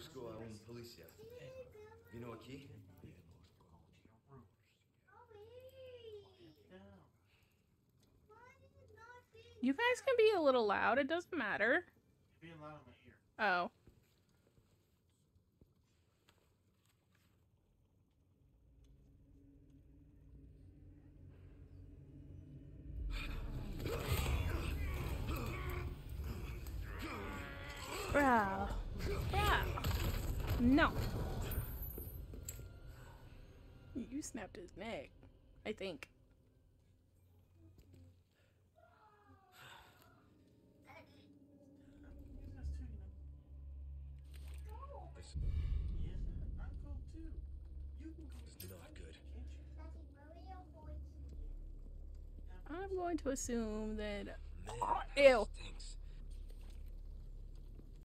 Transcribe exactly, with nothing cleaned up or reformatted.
busco a un policía. ¿Vino aquí? You guys can be a little loud. It doesn't matter. You're being loud in my ear. Oh. Bro. Bro. No. You snapped his neck, I think. This Yes, I'm cool too. You can go is not good. I'm going to assume that. Oh, ew. Stinks.